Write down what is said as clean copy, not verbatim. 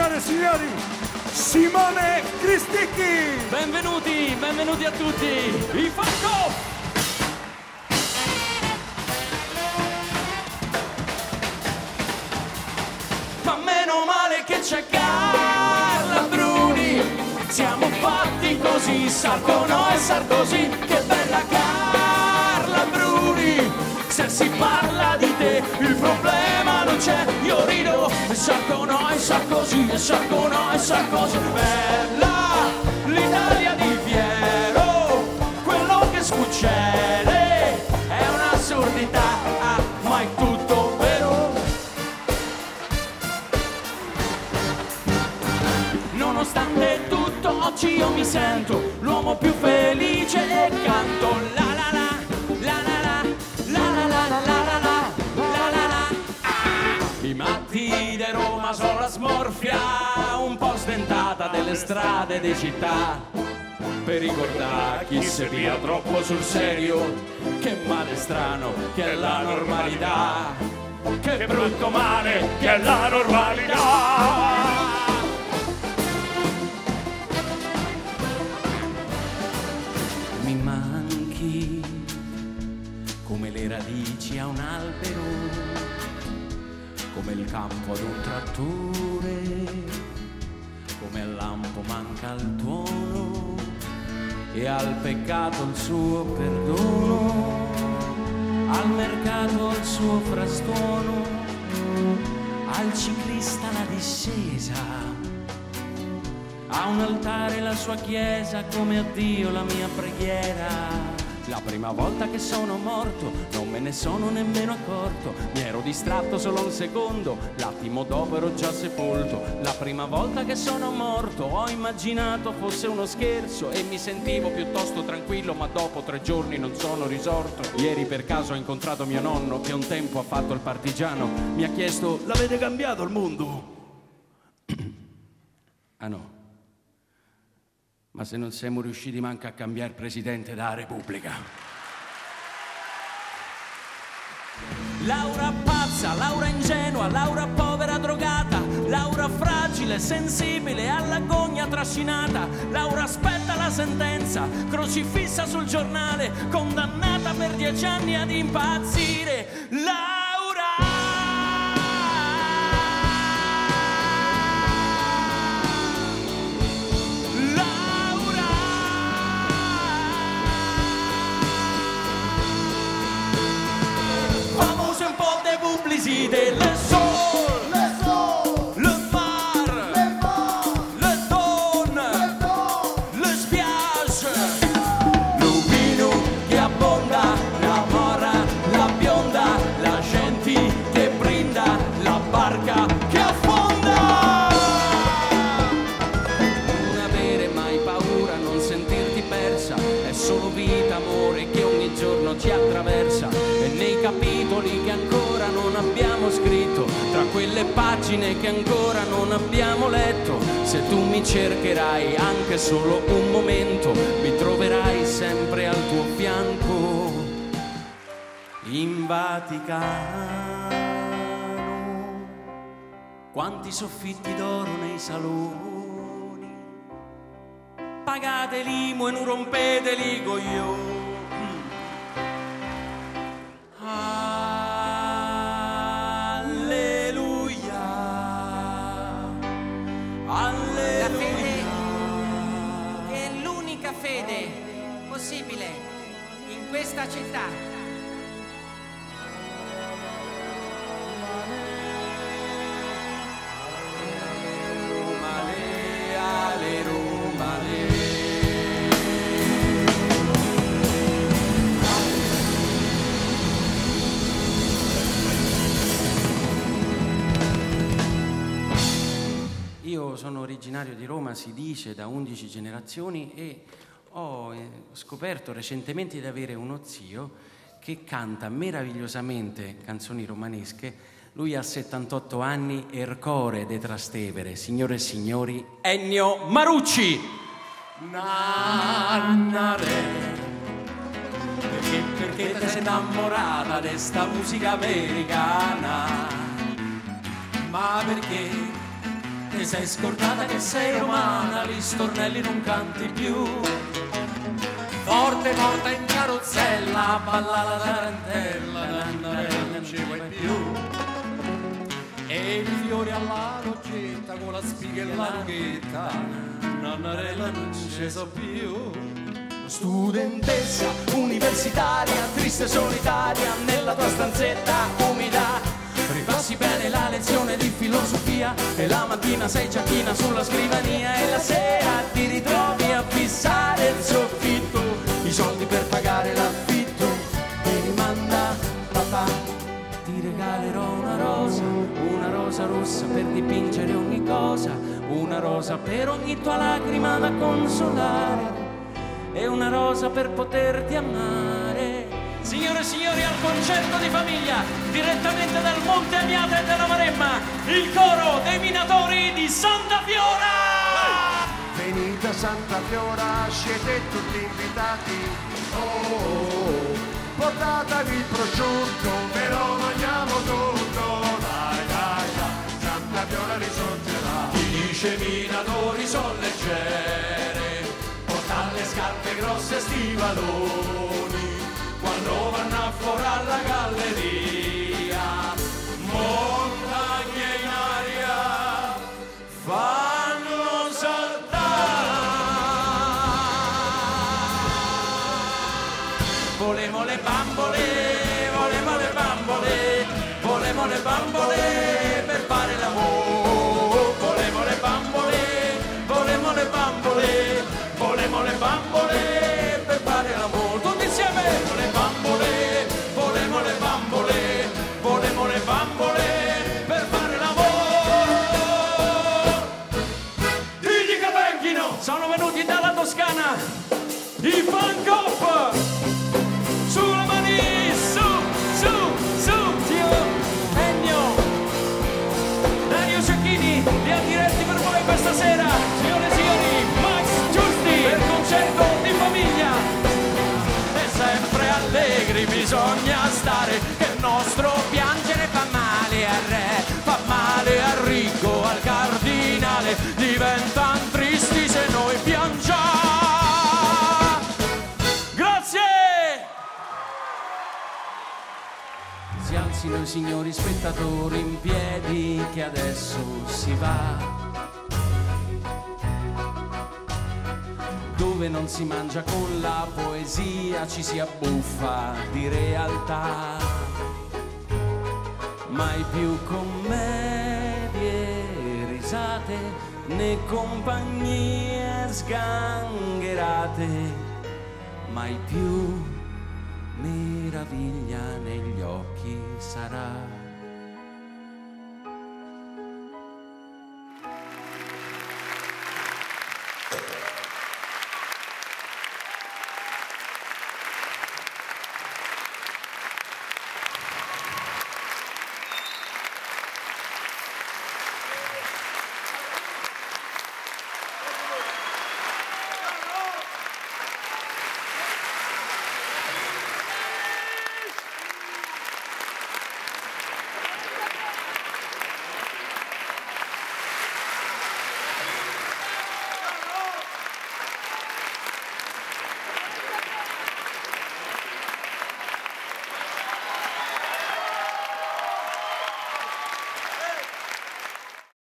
signore e signori, Simone Cristicchi! Benvenuti, benvenuti a tutti, i Falco! Ma meno male che c'è Carla Bruni, siamo fatti così, Sarkozy e Sarkozy, che bella Carla Bruni, se si parla di te il problema non c'è, io rido, Sarkozy e Sarkozy, Sarkozy e Sarkozy, bella l'Italia di Piero, quello che succede è un'assurdità, ma è tutto vero. Nonostante tutto oggi io mi sento l'uomo più felice e canto la la la, la la la, la la la la la la la la la. I matti di Roma sono la smorfia un po' stentata delle strade di città, per ricordare chi si pia troppo sul serio, che male strano che è la normalità, che brutto male che è la normalità. Mi manchi come le radici a un albero, come il campo ad un trattore, come al lampo manca il tuono e al peccato il suo perdono, al mercato il suo frastuono, al ciclista la discesa, a un altare la sua chiesa, come a Dio la mia preghiera. La prima volta che sono morto non me ne sono nemmeno accorto, mi ero distratto solo un secondo, l'attimo dopo ero già sepolto. La prima volta che sono morto ho immaginato fosse uno scherzo e mi sentivo piuttosto tranquillo, ma dopo 3 giorni non sono risorto. Ieri per caso ho incontrato mio nonno che un tempo ha fatto il partigiano, mi ha chiesto: l'avete cambiato il mondo? Ah no. Ma se non siamo riusciti manco a cambiare il Presidente della Repubblica. Laura pazza, Laura ingenua, Laura povera drogata, Laura fragile, sensibile, all'agonia trascinata, Laura aspetta la sentenza, crocifissa sul giornale, condannata per 10 anni ad impazzire. Delle sol, le mar, le donne, le spiagge, l'uvino che abbonda, la mora, la bionda, la gente che brinda, la barca che affonda. Non avere mai paura, non sentirti persa, è solo vita, amore che ogni giorno ci attraversa, e nei capitoli che ancora non abbiamo scritto, tra quelle pagine che ancora non abbiamo letto, se tu mi cercherai anche solo un momento, mi troverai sempre al tuo fianco. In Vaticano, quanti soffitti d'oro nei saloni, pagate l'imo e non rompete i coglioni. Possibile in questa città. Io sono originario di Roma, si dice, da 11 generazioni e ho scoperto recentemente di avere uno zio che canta meravigliosamente canzoni romanesche. Lui ha 78 anni, Ercore de Trastevere. Signore e signori, Ennio Marucci. Nannare, perché te sei innamorata di sta musica americana? Ma perché ti sei scordata che sei romana, gli stornelli non canti più. Forte morta in carrozzella, balla la tarantella, nannarella non ci vuoi più. E i fiori alla roccetta con la spiga e la rochetta, nannarella non ci so più. Studentessa universitaria, triste e solitaria, nella tua stanzetta umida, ripassi bene la lezione di filosofia e la mattina sei giacchina sulla scrivania e la sera ti ritrovi a fissare il soffitto, i soldi per pagare l'affitto e rimanda papà. Ti regalerò una rosa rossa per dipingere ogni cosa, una rosa per ogni tua lacrima da consolare e una rosa per poterti amare. Signore e signori, al concerto di famiglia, direttamente dal Monte Amiata e della Maremma, il coro dei minatori di Santa Fiora! Venite a Santa Fiora, siete tutti invitati. Oh, portatevi il prosciutto, ve lo mangiamo tutto. Dai, dai, dai, Santa Fiora risorgerà. Chi dice minatori son leggere, porta le scarpe grosse e stivaloni, quando vanno a fuori alla galleria, montagne in aria fanno saltare. Volemo le bambole, volemo le bambole, volemo le bambole per fare l'amore. Volemo le bambole, volemo le bambole, volemo le bambole per fare l'amore. Tutti insieme! Le bambole, volemo le bambole, volemo le bambole per fare l'amore. Digli che venghino! Sono venuti dalla Toscana i Pancop! Sulle mani, su, su, su! Zio Ennio, Dario Cecchini li ha diretti per voi questa sera. Signore e signori, Max Giusti per concerto di famiglia. E sempre allegri bisogna stare, che il nostro piangere fa male al re, fa male al ricco, al cardinale, diventano tristi se noi piangiamo. Grazie! Si alzino i signori spettatori in piedi che adesso si va, dove non si mangia con la poesia, ci si abbuffa di realtà. Mai più commedie, risate, né compagnie sgangherate, mai più meraviglia negli occhi sarà.